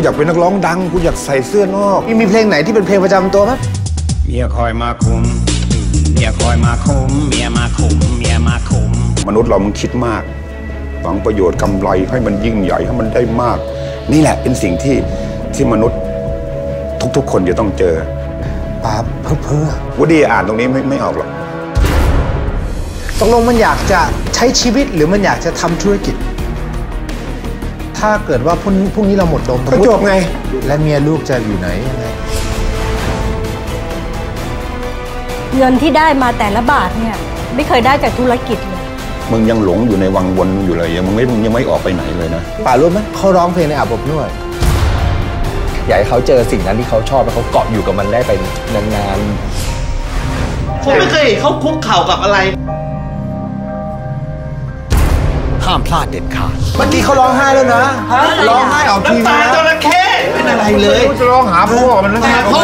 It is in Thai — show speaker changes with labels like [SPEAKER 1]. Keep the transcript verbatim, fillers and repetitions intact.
[SPEAKER 1] อยากเป็นนักร้องดังกูอยากใส่เสื้อนอก
[SPEAKER 2] มีเพลงไหนที่เป็นเพลงประจำตัวไหม
[SPEAKER 3] เมียคอยมาคุมเมียคอยมาคุมเมียมาคุมเมียมาคุม
[SPEAKER 1] มนุษย์เรามันคิดมากหวังประโยชน์กำไรให้มันยิ่งใหญ่ให้มันได้มากนี่แหละเป็นสิ่งที่ที่มนุษย์ทุกๆคนจะต้องเจอ
[SPEAKER 2] ป้าเพ้อเพ้อ
[SPEAKER 1] วูดดี้อ่านตรงนี้ไม่ไม่ออกหรอก
[SPEAKER 2] ตกลงมันอยากจะใช้ชีวิตหรือมันอยากจะทำธุรกิจถ้าเกิดว่าพรุ่งพรุ่งนี้เราหมดลม
[SPEAKER 1] ก็จบไง
[SPEAKER 2] และเมียลูกจะอยู่ไหนยังไง
[SPEAKER 4] เงินที่ได้มาแต่ละบาทเนี่ยไม่เคยได้จากธุรกิจเลย
[SPEAKER 1] มึงยังหลงอยู่ในวังวนอยู่เลยยังมึงไม่มึงยังไม่ออกไปไหนเลยนะ
[SPEAKER 2] ป่ารู้ไหมเขาร้องเพลงในอาบอบนวด
[SPEAKER 5] อยากให้เขาเจอสิ่งนั้นที่เขาชอบแล้วเขาเกาะอยู่กับมันได้ไปนาน
[SPEAKER 6] ๆผมไม่เคยเขาคุกเข่ากับอะไร
[SPEAKER 5] ห้ามพลาดเด็ดขาด
[SPEAKER 2] เมื่อกี้เขาร้องไห้แล้วนะร้องไห้ออกทีวี
[SPEAKER 6] น้ำตาจระเข้เป็นอะไรเลย
[SPEAKER 1] จะร้องหาพ่อมันแล้ว
[SPEAKER 6] พ่อ